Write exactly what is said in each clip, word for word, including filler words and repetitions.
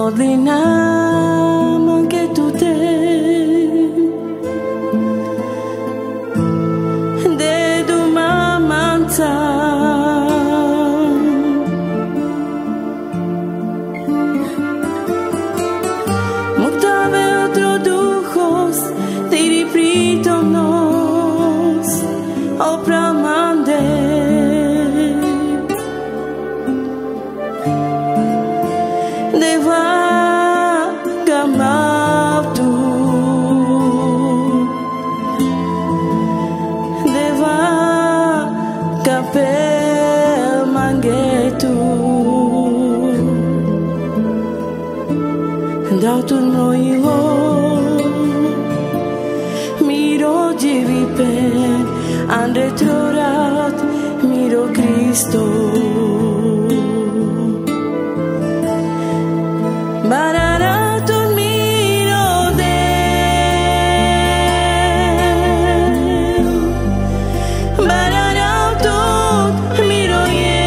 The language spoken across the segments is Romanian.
Modlinam anche tu te de dumamanța Muktave otro duhos tiri prítomnos opramande Deva gamautu Deva kapel mangetu Dautun noiho Miro jivipen Andre trorat Miro Cristo Bararatun miro de Bararatun miro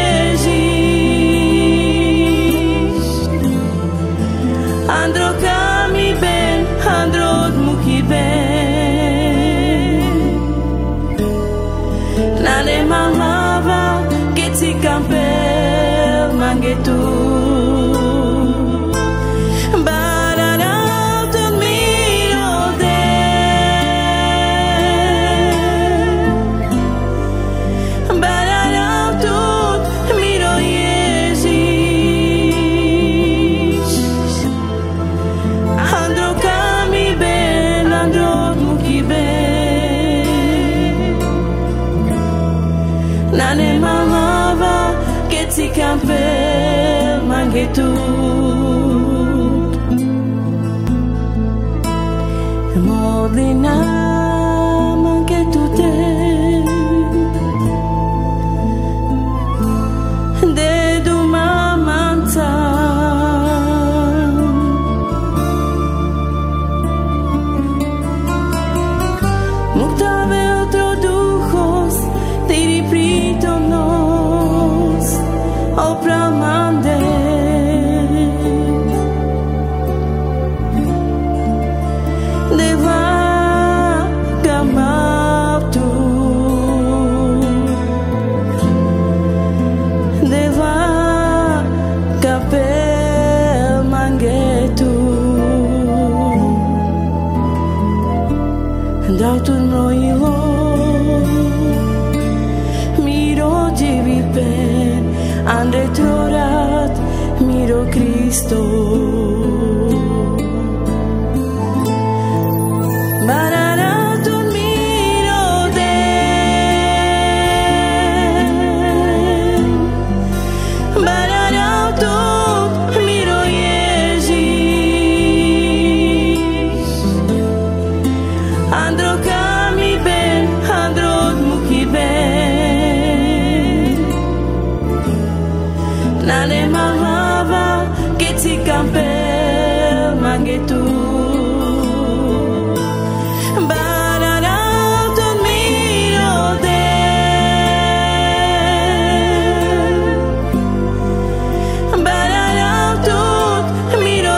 Ježíš Andro kami ben Androd muki ben Nane mamava Ketsi kampel mangetu Nane mamava Ketsi kampel mangetut Modlinam anche tu te de dumamanța Muktave otro duhos tiri prítomnos opramande Deva gamautu Deva kapel mangetu Dautun noiho Miro jivipen Andre trorat Miro Cristo Bararatun miro de Bararatun miro Ježíš Andro kami ben Androd muki ben Nane mamava Ketsi kampel mangetu Bararatun miro de Bararatun miro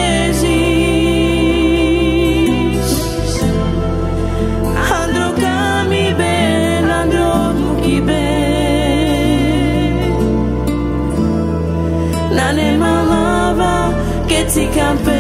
Ježíš Andro kami ben Androd muki ben Nane mamava Ketsi kampel